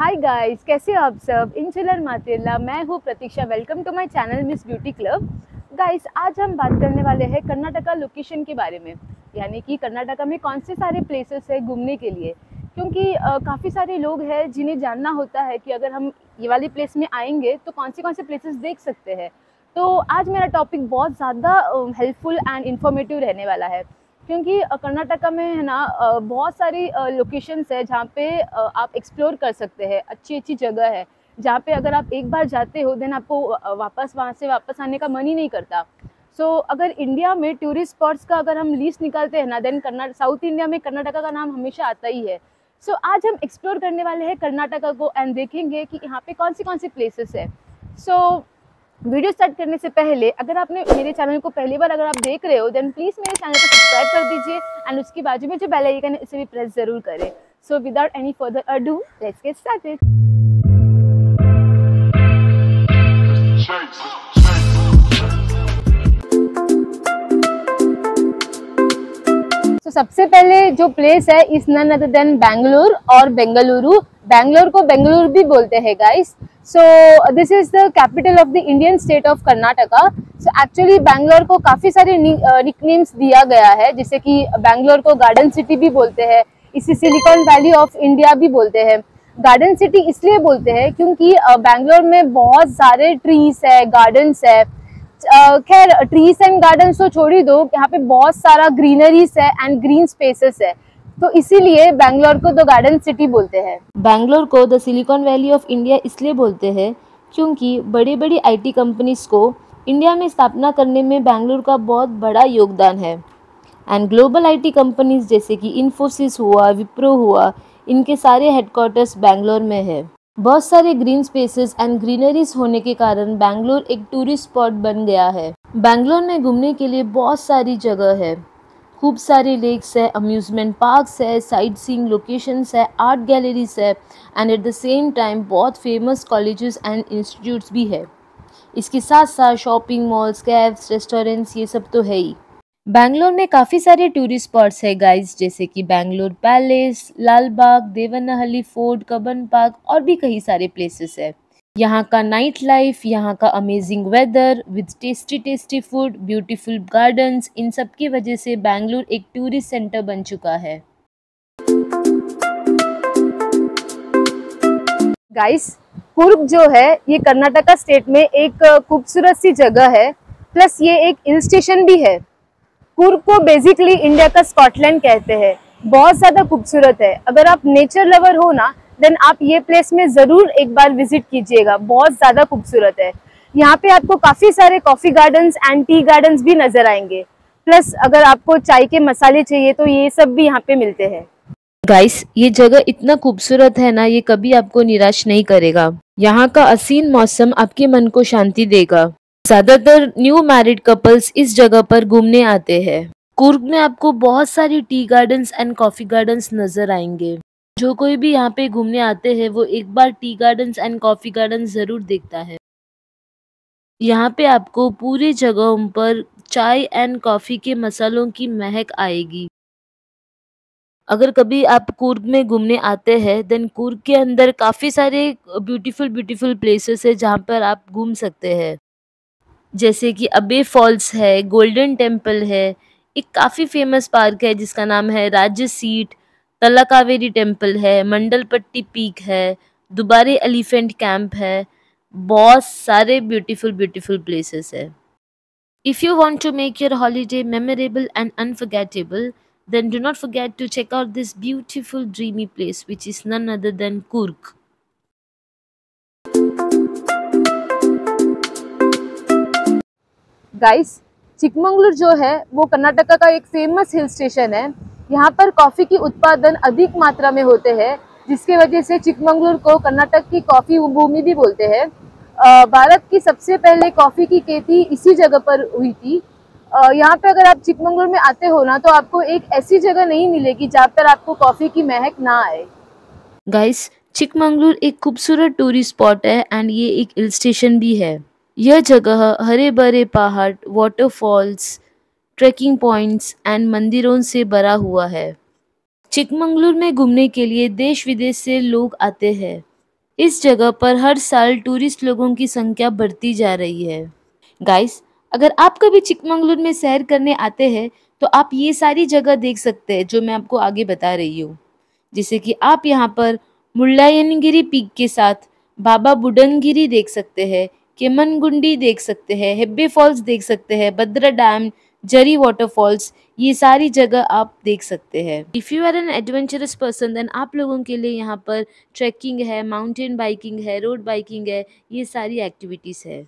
Hi guys, कैसे हो आप सब। इंशाल्लाह माशाल्लाह, मैं हूँ Pratiksha. Welcome to my channel Miss Beauty Club. Guys, आज हम बात करने वाले हैं कर्नाटका लोकेशन के बारे में, यानी कि कर्नाटका में कौन से सारे प्लेसेस है घूमने के लिए। क्योंकि काफ़ी सारे लोग हैं जिन्हें जानना होता है कि अगर हम ये वाली प्लेस में आएंगे तो कौन से प्लेसेस देख सकते हैं। तो आज मेरा टॉपिक बहुत ज़्यादा हेल्पफुल एंड इन्फॉर्मेटिव रहने वाला है, क्योंकि कर्नाटका में है ना बहुत सारी लोकेशंस है जहाँ पे आप एक्सप्लोर कर सकते हैं। अच्छी अच्छी जगह है जहाँ पे अगर आप एक बार जाते हो देन आपको वापस वहाँ से वापस आने का मन ही नहीं करता। अगर इंडिया में टूरिस्ट स्पॉट्स का अगर हम लिस्ट निकालते हैं ना, देन साउथ इंडिया में कर्नाटका का नाम हमेशा आता ही है। आज हम एक्सप्लोर करने वाले हैं कर्नाटका को एंड देखेंगे कि यहाँ पे कौन सी प्लेसेस है। वीडियो स्टार्ट करने से पहले अगर आपने मेरे चैनल को पहली बार अगर आप देख रहे हो देन प्लीज़ मेरे चैनल को सब्सक्राइब कर दीजिए एंड उसकी बाजू में जो बेल आइकन है उसे भी प्रेस ज़रूर करें। So without any further ado, let's get started. सबसे पहले जो प्लेस है is none other than Bangalore और बेंगलुरु। बैंगलोर को बेंगलुरु भी बोलते हैं guys. This is the capital of the Indian state of Karnataka. Actually Bangalore को काफ़ी सारे निकनेम्स दिया गया है, जैसे कि बैंगलोर को गार्डन सिटी भी बोलते हैं, इसी सिलिकॉन वैली ऑफ इंडिया भी बोलते हैं। गार्डन सिटी इसलिए बोलते हैं क्योंकि बैंगलोर में बहुत सारे ट्रीज है, गार्डन्स है। खैर ट्रीज एंड गार्डन तो छोड़ ही दो, यहाँ पे बहुत सारा ग्रीनरीज है एंड ग्रीन स्पेसेस है, तो इसीलिए बैंगलोर को द गार्डन सिटी बोलते हैं। बैंगलोर को the Silicon Valley of India इसलिए बोलते हैं क्योंकि बड़ी बड़ी आईटी कंपनीज को इंडिया में स्थापना करने में बैंगलोर का बहुत बड़ा योगदान है। एंड ग्लोबल आईटी कंपनीज जैसे कि इन्फोसिस हुआ, विप्रो हुआ, इनके सारे हेडक्वार्टर्स बैंगलोर में है। बहुत सारे ग्रीन स्पेसेस एंड ग्रीनरीज होने के कारण बैंगलोर एक टूरिस्ट स्पॉट बन गया है। बैंगलोर में घूमने के लिए बहुत सारी जगह है, खूब सारे लेक्स है, अम्यूज़मेंट पार्क्स है, साइट सीइंग लोकेशंस है, आर्ट गैलरीज है and at the same time बहुत फेमस कॉलेजेस एंड इंस्टीट्यूट्स भी है। इसके साथ साथ शॉपिंग मॉल्स, कैफ्स, रेस्टोरेंट्स, ये सब तो है ही। बैंगलोर में काफ़ी सारे टूरिस्ट स्पॉट्स है गाइस, जैसे कि Bangalore Palace, Lal Bagh, Devanahalli Fort, Cubbon Park और भी कई सारे प्लेसेस है। यहाँ का नाइट लाइफ, यहाँ का amazing weather with tasty tasty food, beautiful gardens, इन सब की वजह से बैंगलोर एक टूरिस्ट सेंटर बन चुका है। गाइस, कुर्ग जो है ये कर्नाटका स्टेट में एक खूबसूरत सी जगह है, प्लस ये एक हिल स्टेशन भी है। कुर्ग को बेसिकली इंडिया का स्कॉटलैंड कहते हैं। बहुत ज़्यादा खूबसूरत है। अगर आप नेचर लवर हो ना देन आप ये प्लेस में ज़रूर एक बार विजिट कीजिएगा, बहुत ज़्यादा खूबसूरत है। यहाँ पे आपको काफ़ी सारे coffee gardens and tea gardens भी नज़र आएंगे। प्लस अगर आपको चाय के मसाले चाहिए तो ये सब भी यहाँ पे मिलते हैं। गाइस, ये जगह इतना खूबसूरत है ना, ये कभी आपको निराश नहीं करेगा। यहाँ का हसीन मौसम आपके मन को शांति देगा। ज्यादातर न्यू मैरिड कपल्स इस जगह पर घूमने आते हैं। कुर्ग में आपको बहुत सारी tea gardens and coffee gardens नजर आएंगे। जो कोई भी यहाँ पे घूमने आते हैं वो एक बार tea gardens and coffee gardens जरूर देखता है। यहाँ पे आपको पूरी जगहों पर चाय एंड कॉफी के मसालों की महक आएगी। अगर कभी आप कुर्ग में घूमने आते हैं देन कुर्ग के अंदर काफ़ी सारे ब्यूटीफुल प्लेसेस है जहाँ पर आप घूम सकते हैं, जैसे कि अबे फॉल्स है, गोल्डन टेम्पल है, एक काफ़ी फेमस पार्क है जिसका नाम है राज्य सीट, तलाकावेरी टेम्पल है, मंडलपट्टी पीक है, दुबारे एलिफेंट कैंप है, बहुत सारे ब्यूटीफुल प्लेसेस है। If you want to make your holiday memorable and unforgettable, then do not forget to check out this beautiful dreamy place which is none other than Kurg. Guys, Chikmagalur जो है वो कर्नाटका का एक famous hill station है। यहाँ पर coffee की उत्पादन अधिक मात्रा में होते हैं, जिसके वजह से चिकमंगलूर को कर्नाटक की कॉफ़ी भूमि भी बोलते हैं। भारत की सबसे पहले कॉफ़ी की खेती इसी जगह पर हुई थी। यहाँ पे अगर आप चिकमंगलूर में आते हो ना तो आपको एक ऐसी जगह नहीं मिलेगी जहाँ पर आपको कॉफ़ी की महक ना आए। गाइस, चिकमंगलूर एक खूबसूरत टूरिस्ट स्पॉट है एंड ये एक हिल स्टेशन भी है। यह जगह हरे भरे पहाड़, वाटरफॉल्स, ट्रेकिंग पॉइंट्स एंड मंदिरों से भरा हुआ है। चिकमंगलूर में घूमने के लिए देश विदेश से लोग आते हैं। इस जगह पर हर साल टूरिस्ट लोगों की संख्या बढ़ती जा रही है। गाइस, अगर आप कभी चिकमंगलुर में सैर करने आते हैं तो आप ये सारी जगह देख सकते हैं जो मैं आपको आगे बता रही हूँ। जैसे कि आप यहाँ पर मुल्लायनगिरी पीक के साथ बाबा बुडनगिरी देख सकते हैं, केमनगुंडी देख सकते हैं, हेब्बे फॉल्स देख सकते हैं, भद्रा डैम, जरी वाटरफॉल्स, ये सारी जगह आप देख सकते हैं। If you are an adventurous person then आप लोगों के लिए यहाँ पर ट्रैकिंग है, माउंटेन बाइकिंग है, रोड बाइकिंग है, ये सारी एक्टिविटीज़ है।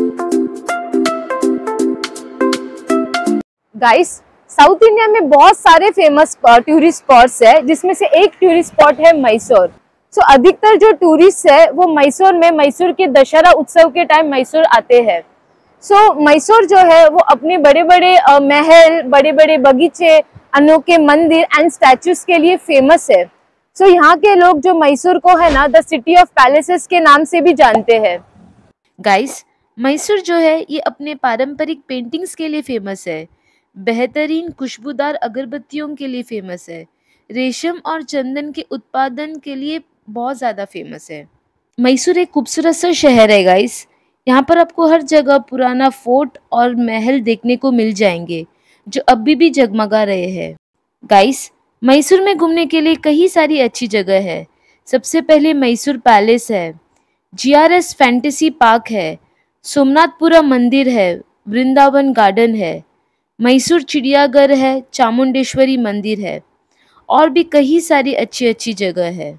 गाइस, साउथ इंडिया में बहुत सारे फेमस टूरिस्ट स्पॉट्स है, जिसमें से एक टूरिस्ट स्पॉट है मैसूर। सो अधिकतर जो टूरिस्ट है वो मैसूर के दशहरा उत्सव के टाइम मैसूर आते हैं। सो मैसूर जो है वो अपने बड़े बड़े महल, बड़े बड़े बगीचे, अनोखे मंदिर एंड स्टैचूज के लिए फेमस है। सो यहाँ के लोग जो मैसूर को है ना द सिटी ऑफ पैलेसेस के नाम से भी जानते हैं। गाइस, मैसूर जो है ये अपने पारंपरिक पेंटिंग्स के लिए फेमस है, बेहतरीन खुशबूदार अगरबत्तियों के लिए फेमस है, रेशम और चंदन के उत्पादन के लिए बहुत ज़्यादा फेमस है। मैसूर एक खूबसूरत सा शहर है गाइस। यहाँ पर आपको हर जगह पुराना फोर्ट और महल देखने को मिल जाएंगे जो अभी भी जगमगा रहे हैं। गाइस, मैसूर में घूमने के लिए कई सारी अच्छी जगह है। सबसे पहले मैसूर पैलेस है, जीआरएस फैंटेसी पार्क है, सोमनाथपुरा मंदिर है, वृंदावन गार्डन है, मैसूर चिड़ियाघर है, चामुंडेश्वरी मंदिर है और भी कई सारी अच्छी अच्छी जगह है।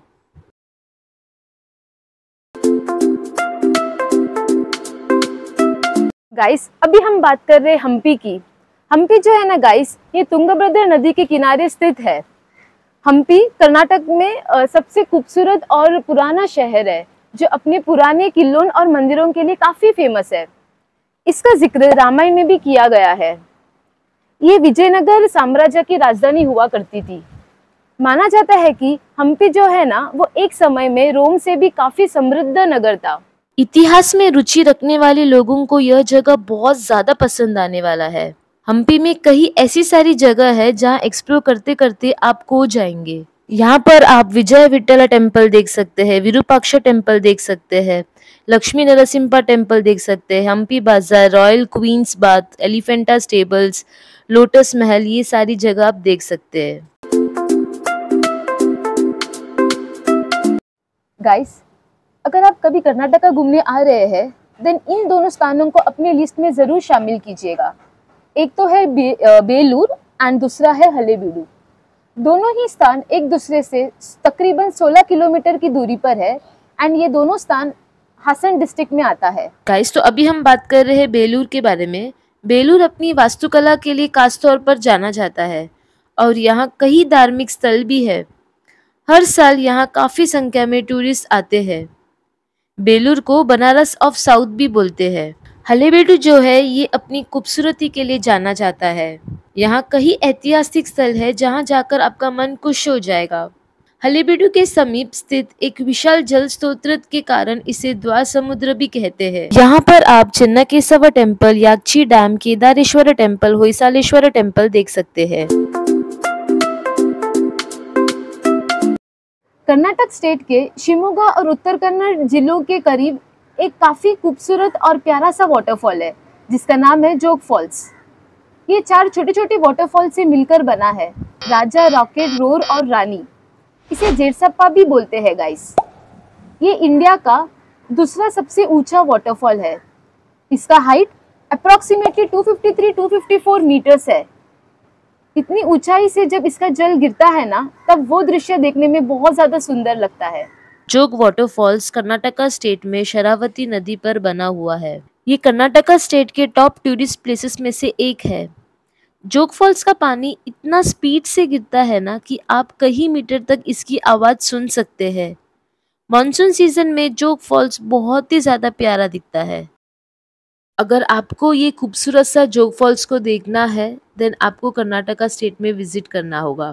गाइस, अभी हम बात कर रहे हैं हम्पी की। हम्पी जो है ना गाइस, ये तुंगभद्रा नदी के किनारे स्थित है। हम्पी कर्नाटक में सबसे खूबसूरत और पुराना शहर है जो अपने पुराने किलों और मंदिरों के लिए काफी फेमस है। इसका जिक्र रामायण में भी किया गया है। ये विजयनगर साम्राज्य की राजधानी हुआ करती थी। माना जाता है कि हम्पी जो है ना वो एक समय में रोम से भी काफी समृद्ध नगर था। इतिहास में रुचि रखने वाले लोगों को यह जगह बहुत ज़्यादा पसंद आने वाला है। हम्पी में कई ऐसी सारी जगह है जहाँ एक्सप्लोर करते करते आप खो जाएंगे। यहाँ पर आप विजय विठला टेम्पल देख सकते हैं, विरूपाक्ष टेम्पल देख सकते हैं, लक्ष्मी नरसिम्हा टेम्पल देख सकते हैं, Hampi Bazaar, Royal Queen's Bath, Elephant Stables, Lotus Mahal, ये सारी जगह आप देख सकते हैं। गाइस, अगर आप कभी कर्नाटका घूमने आ रहे हैं देन इन दोनों स्थानों को अपने लिस्ट में ज़रूर शामिल कीजिएगा। एक तो है बेलूर एंड दूसरा है हलेबीडु। दोनों ही स्थान एक दूसरे से तकरीबन 16 किलोमीटर की दूरी पर है एंड ये दोनों स्थान हासन डिस्ट्रिक्ट में आता है। गाइस, तो अभी हम बात कर रहे हैं बेलूर के बारे में। बेलूर अपनी वास्तुकला के लिए खास तौर पर जाना जाता है और यहाँ कई धार्मिक स्थल भी है। हर साल यहाँ काफ़ी संख्या में टूरिस्ट आते हैं। बेलूर को बनारस ऑफ साउथ भी बोलते हैं। हलेबीडु जो है ये अपनी खूबसूरती के लिए जाना जाता है। यहाँ कई ऐतिहासिक स्थल है जहाँ जाकर आपका मन खुश हो जाएगा। हलेबीडु के समीप स्थित एक विशाल जल स्रोत के कारण इसे द्वार समुद्र भी कहते हैं। यहाँ पर आप Chennakeshava Temple, Yakshi Dam, Kedareshwara Temple, Hoysaleswara Temple देख सकते हैं। कर्नाटक स्टेट के शिमोगा और उत्तर कन्नड़ जिलों के करीब एक काफ़ी खूबसूरत और प्यारा सा वाटरफॉल है जिसका नाम है जोग फॉल्स। ये 4 छोटे छोटे वाटरफॉल से मिलकर बना है। राजा, रॉकेट, रोर और रानी, इसे जेरसप्पा भी बोलते हैं गाइस। ये इंडिया का दूसरा सबसे ऊंचा वाटरफॉल है। इसका हाइट अप्रॉक्सीमेटली 253-254 मीटर्स है। इतनी ऊंचाई से जब इसका जल गिरता है ना तब वो दृश्य देखने में बहुत ज्यादा सुंदर लगता है। जोग वाटरफॉल्स कर्नाटका स्टेट में शरावती नदी पर बना हुआ है। ये कर्नाटका स्टेट के टॉप टूरिस्ट प्लेसेस में से एक है। जोग फॉल्स का पानी इतना स्पीड से गिरता है ना कि आप कई मीटर तक इसकी आवाज़ सुन सकते हैं। मॉनसून सीजन में जोग फॉल्स बहुत ही ज़्यादा प्यारा दिखता है। अगर आपको ये खूबसूरत सा जोग फॉल्स को देखना है देन आपको कर्नाटका स्टेट में विजिट करना होगा।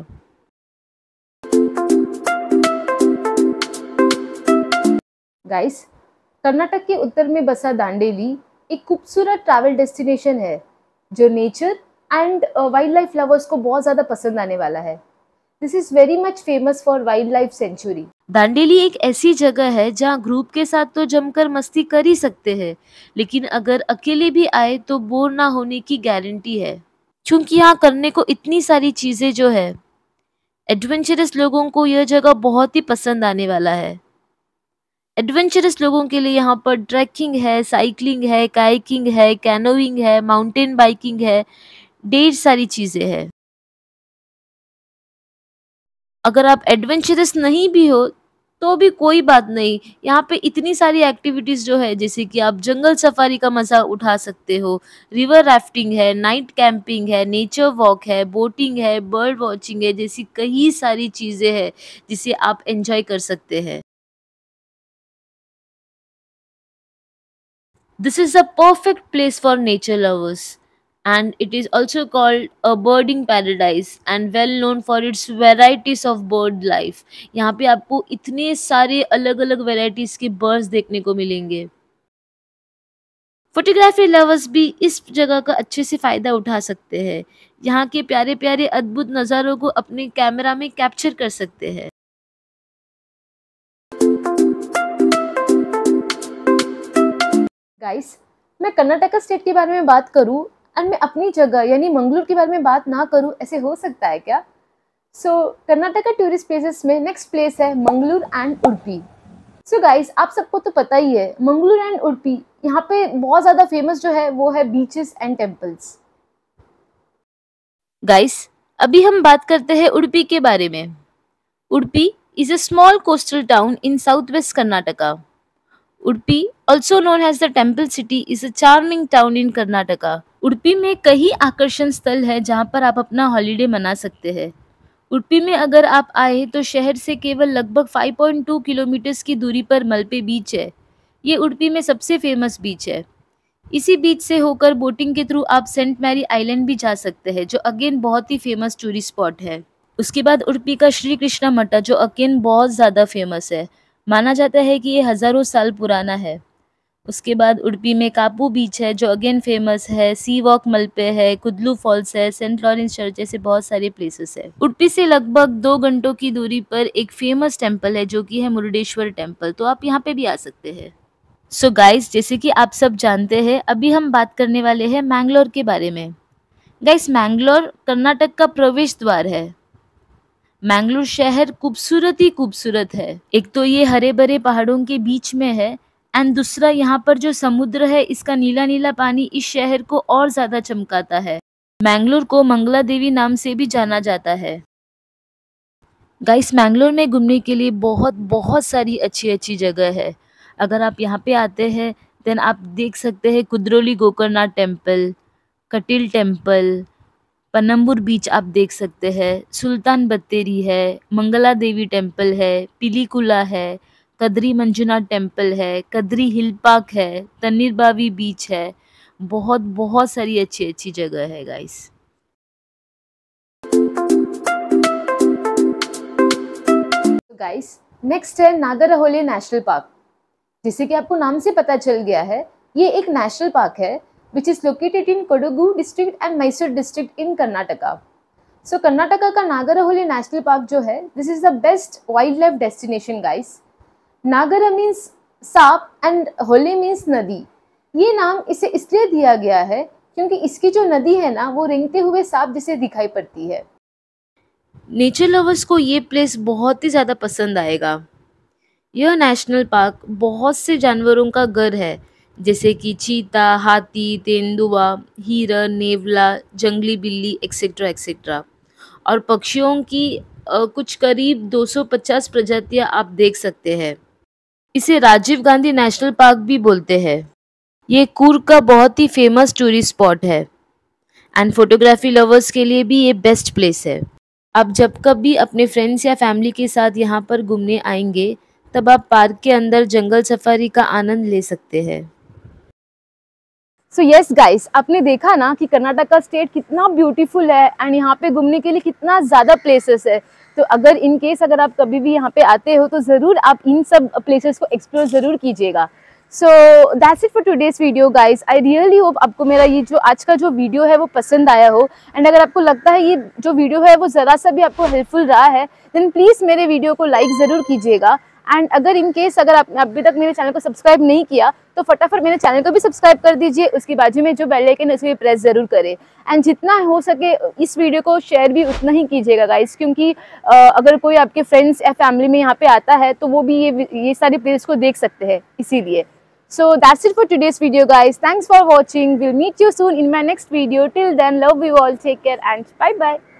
गाइस, कर्नाटक के उत्तर में बसा दांडेली एक खूबसूरत ट्रैवल डेस्टिनेशन है जो nature and wildlife lovers को बहुत ज़्यादा पसंद आने वाला है। This is very much famous for wildlife sanctuary. Dandeli एक ऐसी जगह है जहाँ ग्रुप के साथ तो जमकर मस्ती कर ही सकते हैं, लेकिन अगर अकेले भी आए तो बोर ना होने की गारंटी है, क्योंकि यहाँ करने को इतनी सारी चीजें जो है। एडवेंचरस लोगों को यह जगह बहुत ही पसंद आने वाला है। एडवेंचरस लोगों के लिए यहाँ पर ट्रैकिंग है, साइकिलिंग है, कायाकिंग है, कैनोइंग है, माउंटेन बाइकिंग है, ढेर सारी चीजें हैं। अगर आप एडवेंचरस नहीं भी हो तो भी कोई बात नहीं, यहाँ पे इतनी सारी एक्टिविटीज जो है, जैसे कि आप जंगल सफारी का मजा उठा सकते हो, रिवर राफ्टिंग है, नाइट कैंपिंग है, नेचर वॉक है, बोटिंग है, बर्ड वॉचिंग है, जैसी कई सारी चीजें हैं जिसे आप एंजॉय कर सकते हैं। This is a perfect place for nature lovers, and it is also called a birding paradise and well known for its varieties of bird life. यहाँ पे आपको इतने सारे अलग अलग वेराइटीज के बर्ड्स देखने को मिलेंगे। फोटोग्राफी लवर्स भी इस जगह का अच्छे से फायदा उठा सकते हैं। यहाँ के प्यारे प्यारे अद्भुत नज़ारों को अपने कैमरा में कैप्चर कर सकते हैं। गाइस, मैं कर्नाटका स्टेट के बारे में बात करूं और मैं अपनी जगह यानी मंगलूर के बारे में बात ना करूं, ऐसे हो सकता है क्या? कर्नाटका टूरिस्ट प्लेसेस में नेक्स्ट प्लेस है मंगलूर एंड उडुपी। गाइस, आप सबको तो पता ही है मंगलूर एंड उडुपी यहाँ पे बहुत ज़्यादा फेमस जो है वो है बीचेस एंड टेम्पल्स। गाइस, अभी हम बात करते हैं उडुपी के बारे में। Udupi is a small coastal town in southwest Karnataka. Udupi, also known as the Temple City, is a charming town in Karnataka. Udupi में कई आकर्षण स्थल है जहाँ पर आप अपना हॉलिडे मना सकते हैं। उडुपी में अगर आप आए तो शहर से केवल लगभग 5.2 किलोमीटर की दूरी पर मलपे बीच है। ये उडुपी में सबसे फेमस बीच है। इसी बीच से होकर बोटिंग के थ्रू आप सेंट मैरी आइलैंड भी जा सकते हैं, जो अगेन बहुत ही फेमस टूरिस्ट स्पॉट है। उसके बाद उडुपी का श्री कृष्णा मठ, जो अगेन बहुत ज़्यादा फेमस है। माना जाता है कि ये हज़ारों साल पुराना है। उसके बाद उडुपी में कापू बीच है, जो अगेन फेमस है। सी वॉक मलपे है, कुदलू फॉल्स है, सेंट लॉरेंस चर्च, जैसे बहुत सारे प्लेसेस है। उडुपी से लगभग 2 घंटों की दूरी पर एक फेमस टेम्पल है, जो कि है मुरुडेश्वर टेम्पल, तो आप यहाँ पे भी आ सकते हैं। गाइस, जैसे कि आप सब जानते हैं, अभी हम बात करने वाले हैं मैंगलोर के बारे में। गाइस, मैंगलोर कर्नाटक का प्रवेश द्वार है। मैंगलोर शहर खूबसूरत ही खूबसूरत है। एक तो ये हरे भरे पहाड़ों के बीच में है, एंड दूसरा यहाँ पर जो समुद्र है, इसका नीला नीला पानी इस शहर को और ज्यादा चमकाता है। मैंगलोर को मंगला देवी नाम से भी जाना जाता है। गाइस, मैंगलोर में घूमने के लिए बहुत बहुत सारी अच्छी अच्छी जगह है। अगर आप यहाँ पे आते हैं देन आप देख सकते हैं Kudroli Gokarnanath Temple, Kateel Temple, Panambur beach आप देख सकते हैं, सुल्तान बत्तेरी है, मंगला देवी टेम्पल है, पिलीकुला है, कद्री मंजुनाथ टेम्पल है, कद्री हिल पार्क है, तन्नीरबावी बीच है। बहुत बहुत सारी अच्छी अच्छी जगह है गाइस। गाइस, नेक्स्ट है नागरहोले नेशनल पार्क। जैसे कि आपको नाम से पता चल गया है, ये एक नेशनल पार्क है which is located in Kodagu district and Mysore district in Karnataka. Karnataka का नागरहोले नेशनल पार्क जो है, this is the best wildlife destination guys. नागर means सांप and होले means नदी। ये नाम इसे इसलिए दिया गया है क्योंकि इसकी जो नदी है ना, वो रेंगते हुए सांप जैसे दिखाई पड़ती है। नेचर लवर्स को ये प्लेस बहुत ही ज़्यादा पसंद आएगा। यह नेशनल पार्क बहुत से जानवरों का घर है, जैसे कि चीता, हाथी, तेंदुआ, हिरन, नेवला, जंगली बिल्ली एक्सेट्रा एक्सेट्रा। और पक्षियों की कुछ करीब 250 प्रजातियां आप देख सकते हैं। इसे राजीव गांधी नेशनल पार्क भी बोलते हैं। ये कूर्ग का बहुत ही फेमस टूरिस्ट स्पॉट है, एंड फोटोग्राफी लवर्स के लिए भी ये बेस्ट प्लेस है। आप जब कभी अपने फ्रेंड्स या फैमिली के साथ यहाँ पर घूमने आएंगे, तब आप पार्क के अंदर जंगल सफारी का आनंद ले सकते हैं। यस गाइस, आपने देखा ना कि कर्नाटका स्टेट कितना ब्यूटीफुल है एंड यहाँ पे घूमने के लिए कितना ज़्यादा प्लेसेस है। तो अगर इन केस अगर आप कभी भी यहाँ पे आते हो तो ज़रूर आप इन सब प्लेसेस को एक्सप्लोर ज़रूर कीजिएगा। So that's it for today's video guys. I really hope आपको मेरा ये जो आज का जो वीडियो है वो पसंद आया हो। एंड अगर आपको लगता है ये जो वीडियो है वो ज़रा सा भी आपको हेल्पफुल रहा है, देन प्लीज़ मेरे वीडियो को लाइक ज़रूर कीजिएगा। एंड अगर इन केस अगर आपने अभी तक मेरे चैनल को सब्सक्राइब नहीं किया तो फटाफट मेरे चैनल को भी सब्सक्राइब कर दीजिए। उसकी बाजू में जो बेल आइकन है उसे भी प्रेस ज़रूर करें। एंड जितना हो सके इस वीडियो को शेयर भी उतना ही कीजिएगा गाइस, क्योंकि अगर कोई आपके फ्रेंड्स या फैमिली में यहाँ पे आता है तो वो भी ये सारी प्लेस को देख सकते हैं, इसीलिए। So that's it for today's video guys. Thanks for watching. We'll meet you soon in my next video. Till then, love you all. Take care and bye bye.